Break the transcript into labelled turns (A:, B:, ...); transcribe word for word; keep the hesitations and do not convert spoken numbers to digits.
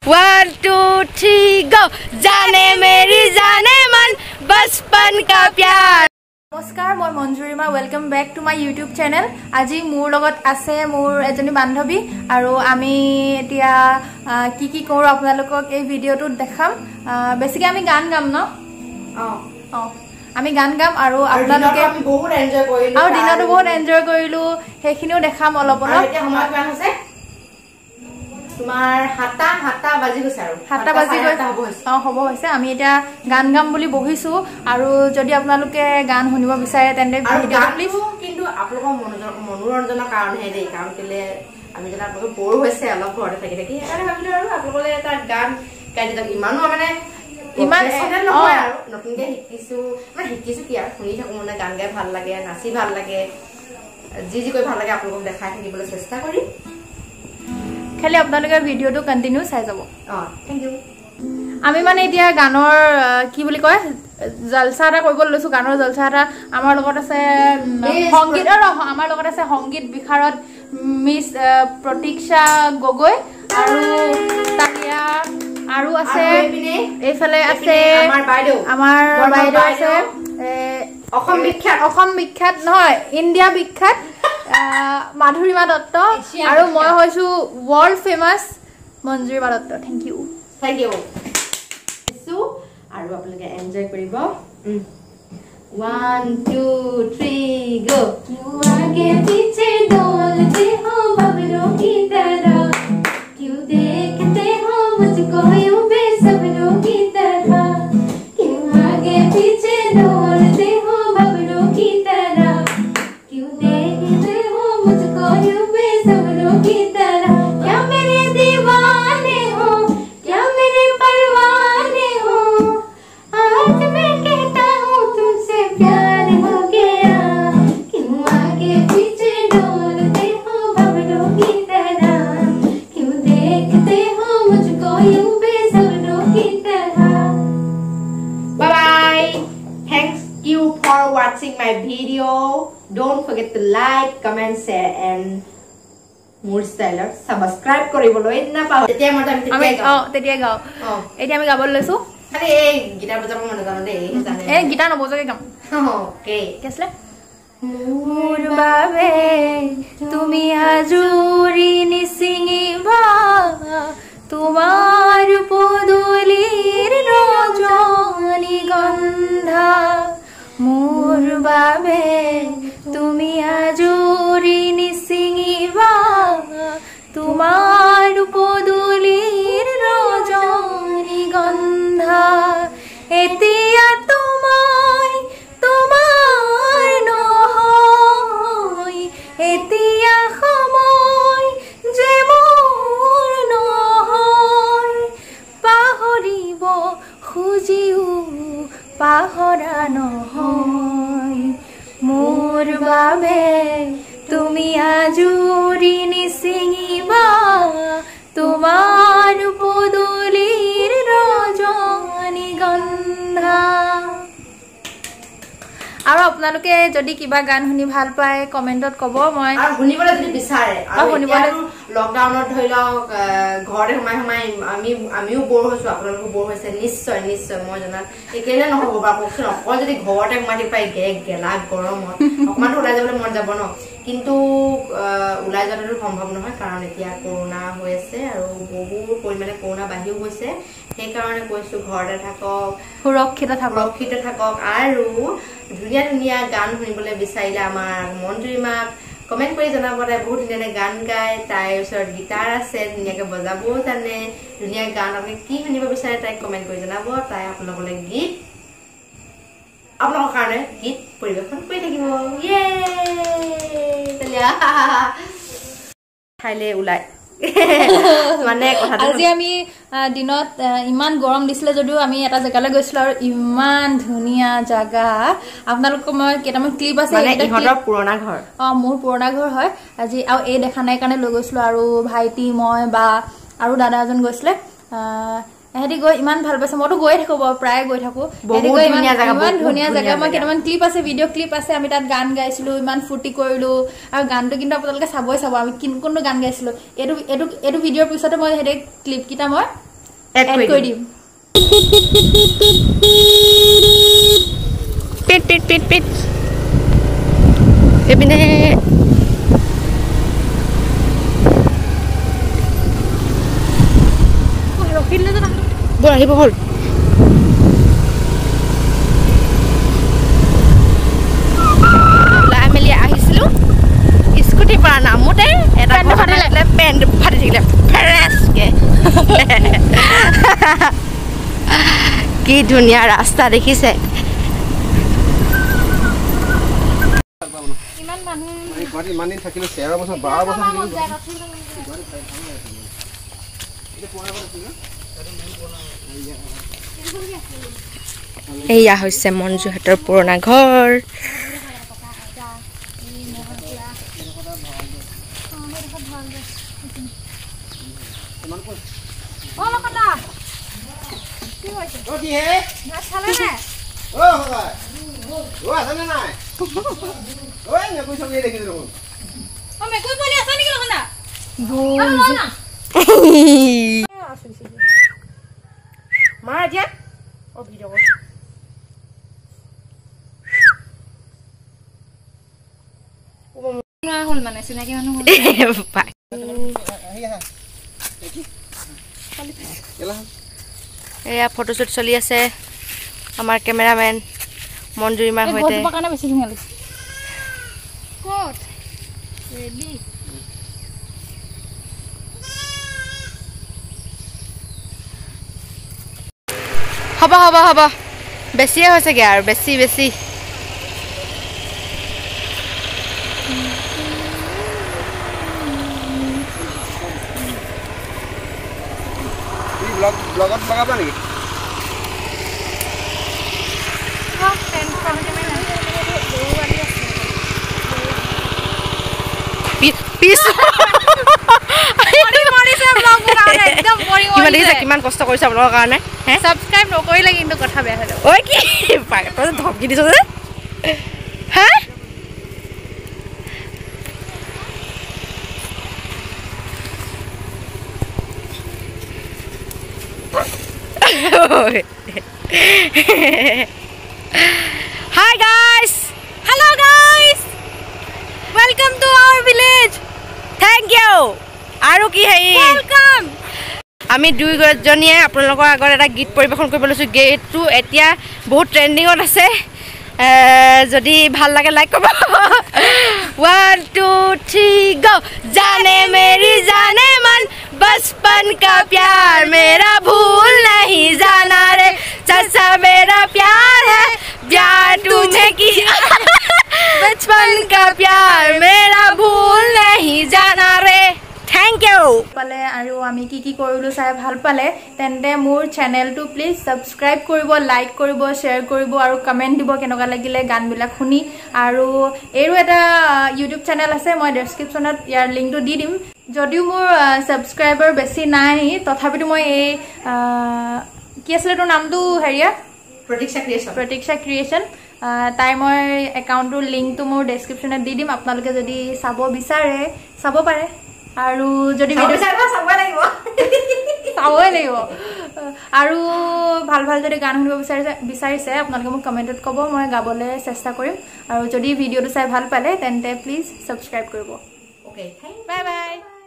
A: One two three go जाने मेरी जाने मन बचपन का प्यार। नमस्कार मैं Manjurima welcome back to my YouTube channel. आज मोर लगत आछे मोर एजनी बान्धवी आरो आमी एतिया की की करो आपनालोকক এই ভিডিওটো দেখাম। বেছিকে আমি গান গাম ন অ অ আমি গান গাম আৰু আপোনালোকে আমি বহুত এনজয় কৰিলো আৰু দিনটো বহুত এনজয় কৰিলো হেখিনিও দেখাম অলপ অলপ। এতিয়া সময় গান আছে তোমাৰ হাতা হাতা বাজি গৈছে আৰু হাতা বাজি গৈছে হ'ব হৈছে অ হ'ব হৈছে। আমি এটা গান গাম বুলি বহিছো আৰু যদি আপোনালোকে গান শুনিব বিচাৰে তেন্তে ভিডিওটো প্লিজ। কিন্তু আপোনালোকৰ মনোৰঞ্জনৰ কাৰণে দেই কাম কেলে আমি যেন আপোনালোক বৰ হৈছে অলপ ঘৰতে থাকি থাকি সেইকাৰণে ভাবিলো আৰু আপোনালোকে এটা গান গাই দিয়ক। ইমানো মানে ইমান নহয় আৰু নতুনকে শিকিছো মানে শিকিছো কি আৰু শুনি থাকো মানে গান গাই ভাল লাগে নাচি ভাল লাগে যি যি কৰি ভাল লাগে আপোনালোকক দেখাই থাকিবলৈ চেষ্টা কৰিম। খালি আপোনালোকে ভিডিওটো কন্টিনিউ চাই যাব। অ থ্যাংক ইউ। আমি মানে এতিয়া গানৰ কি বুলি কয় জলসা এটা কৰিব লৈছো। গানৰ জলসা এটা আমাৰ লগত আছে সংগীত আৰু আমাৰ লগত আছে সংগীত বিশাৰদ মিস প্ৰতীক্ষা গগৈ আৰু তাকিয়া আৰু আছে এইফালে আছে আমাৰ বাইদেউ আমাৰ বাইদেউ আছে অসম বিখ্যাত অসম বিখ্যাত নহয় ইণ্ডিয়া বিখ্যাত মাধুৰীমা দত্ত আৰু মই হৈছো world famous Manjurima Dutta. Thank you thank you আৰু আপোনালোকে এনজয় কৰিব। वन टू थ्री गो क्यों आगे पीछे डोलते हो बबरों की तरह क्यों देखते हो मुझको यूं बेसब्रों की तरह क्यों आगे पीछे डोलते हो बबरों की तरह क्यों देखते हो मुझको यूं बेसब्रों की तरह क्या मेरे दीवाने हो क्या मेरे परवाने हो आज मैं कहता हूँ तुमसे प्यार हो गया क्यों आगे पीछे डोलते हो बबरों की तरह क्यों देखते हो मुझको यूं बेसब्रों की तरह। Bye bye. Thanks you for watching my video. Don't forget to like, comment, share and মোৰ ষ্টাইলত সাবস্ক্রাইব কৰিবলৈ নাপাহৰিব। তেতিয়া মই আমি অ তেতিয়া গাও অ এতিয়া আমি গাবলৈ লৈছো। খালি এই গিটাৰ বজাব মন জানো দেই জানে এই গিটাৰ নবজাকে গাম। ওকে কেছলে মোৰ বাবে তুমি আজুৰি নিছিঙিবা তোমাৰ পদুলিৰ ৰজনী গন্ধা মোৰ বাবে তুমি আজুৰি নিছিঙিবা তোমাৰ পদুলিৰ ৰজনী গন্ধা এতিয়া তোমায় তোমাৰ নহয় এতিয়া সময় যে মোৰ নহয় পাহৰিব খুজিও পাহৰা নহয় মোৰ বাবে তুমি আজুৰি নিছিঙিবা তোমাৰ পদুলিৰ ৰজনী গন্ধা। আৰু আপোনালোকে যদি কিবা গান শুনি ভাল পায় কমেন্টত কব। মই আৰু শুনিবলৈ যদি বিচাৰে আৰু শুনিবলৈ লকডাউনত ধৰি লওক ঘৰতে সোমাই সোমাই আমি আমিও বৰ হৈছো আপোনালোকো বৰ হৈছে নিশ্চয় নিশ্চয় মই জনাত একেলে নহব বা কওকচোন অকল যদি ঘৰতে সোমাই পাই গেগ গেলা গৰমত অকমান ওলাই যাবলৈ মন যাব ন কিন্তু ওলাই যোৱাটো সম্ভৱ নহয় কাৰণ এতিয়া কৰোনা হৈ আছে আৰু বহু পৰিমাণে কৰোনা বাঢ়িও গৈছে। সেইকাৰণে কৈছো ঘৰতে থাকক সুৰক্ষিত থাকক সুৰক্ষিত থাকক আৰু ধুনীয়া ধুনীয়া গান শুনিবলৈ বিচাৰিলে আমাৰ মঞ্জুৰীমাক কমেন্ট কৰি জনাব। তাই বহুত ধুনীয়া গান গায় তাইৰ ওচৰত গিটাৰ আছে ধুনীয়াকে বজাবও জানে ধুনীয়া গান আপুনি কি শুনিব বিচাৰে তাইক কমেন্ট কৰি জনাব। তাই আপোনালোকলৈ গীত আপোনালোকৰ কাৰণে গীত পৰিৱেশন কৰি থাকিব। ইয়ে ঠাইলে ওলাই মানে আজি আমি দিনত ইমান গৰম দিছিলে যদিও আমি এটা জেগালৈ গৈছিলো আৰু ইমান ধুনীয়া জাগা। আপোনালোকক মই কেইটামান ক্লিপ আছে ইহঁতৰ পুৰণা ঘৰ অ মোৰ পুৰণা ঘৰ হয় আজি আৰু এই দেখা নাই কাৰণে লৈ গৈছিলো আৰু ভাইটি মই বা আৰু দাদা এজন গৈছিলে। এহেতি গৈ ইমান ভাল পাইছে মইতো গৈয়ে থাকো প্ৰায় গৈ থাকো ইমান ধুনীয়া জাগা। মই কেইটামান ক্লিপ আছে ভিডিঅ' ক্লিপ আছে আমি তাত গান গাইছিলো ইমান ফূৰ্তি কৰিলো আৰু গানটো কিন্তু আপোনালোকে চাবই চাব আমি কোনটো গান গাইছিলো। এইটো এইটো এইটো ভিডিঅ'ৰ পিছতে মই সেই ক্লিপ কেইটা মই এড কৰি দিম
B: পিট পিট পিট পিট এপিনে
A: ৰখিলে যে
B: বৰ আহিব হ'ল ওলাই মেলি আহিছিলোঁ স্কুটিৰ পৰা নামোতে এটা ফাটিলে পেণ্ট ফাটি থাকিলে ফ্ৰেছকে কি ধুনীয়া ৰাস্তা দেখিছে
A: ইমান মানুহ
C: গুৱাহাটী ইমান দিন থাকিলোঁ তেৰ বছৰ বাৰ বছৰ
B: এয়া হৈছে মঞ্জুহঁতৰ পুৰণা ঘৰ মাৰ এতিয়া অ ভিডিঅ' কৰ
A: হ'ল মানে চিনাকি মানুহ
B: এয়া ফটোশ্বুট চলি আছে আমাৰ কেমেৰামেন মঞ্জুৰিমাৰ সৈতে
A: কাৰণে বেছি ধুনীয়া লাগিছে ক'ত ৰেডি
B: হ'ব হ'ব হ'ব বেছিয়ে হৈছেগৈ আৰু বেছি বেছি
C: ব্লগত লগাবা নেকি কিমান কষ্ট কৰিছে আপোনালোকৰ কাৰণে
A: সাবস্ক্ৰাইব নকৰিলে কিন্তু কথা বেয়া হৈ যাব
B: ঐ কি তই ধমকি দিছ যে হা Hi guys, hello guys, welcome to our village. Thank you. আৰু কি হেই
A: welcome
B: আমি দুই জনীয়ে আপোনালোকৰ আগত এটা গীত পৰিবেশন কৰিব লৈছো গীতটো এতিয়া বহুত ট্ৰেন্ডিংত আছে যদি ভাল লাগে লাইক কৰিব one two three go जाने मेरी जाने मन बचपन का प्यार मेरा भूल नहीं जाना रे सच्चा मेरा प्यार है प्यार तुम्हें की बचपन का प्यार मेरा भूल नहीं जाना रे थैंक यू
A: পালে আৰু আমি কি কি কৰিলো চাই ভাল পালে তেন্তে মোৰ চেনেলটো প্লিজ সাবস্ক্ৰাইব কৰিব লাইক কৰিব শেয়াৰ কৰিব আৰু কমেন্ট দিব কেনেকুৱা লাগিলে গানবিলাক শুনি আৰু এৰো এটা ইউটিউব চেনেল আছে মই ডেসক্ৰিপচনত ইয়াৰ লিংকটো দি দিম যদিও মোৰ সাবস্ক্ৰাইবাৰ বেছি নাই তথাপিতো মই এই কি আছিল তোৰ নামটো হেৰিয়া
B: प्रतीक्षा क्रिएशन
A: प्रतीक्षा क्रिएशन তাই মই একাউণ্টৰ লিংকটো মোৰ ডেসক্ৰিপচনত দি দিম আপোনালোকে যদি চাব বিচাৰে চাব পাৰে আৰু যদি ভিডিও
B: চাবই লাগিব
A: চাবই লাগিব আৰু ভাল ভাল যদি গান শুনিব বিচাৰিছে বিচাৰিছে আপোনালোকে মোক কমেন্টত ক'ব মই গাবলৈ চেষ্টা কৰিম আৰু যদি ভিডিওটো চাই ভাল পালে তেন্তে প্লিজ সাবস্ক্ৰাইব কৰিব
B: ওকে
A: বাই বাই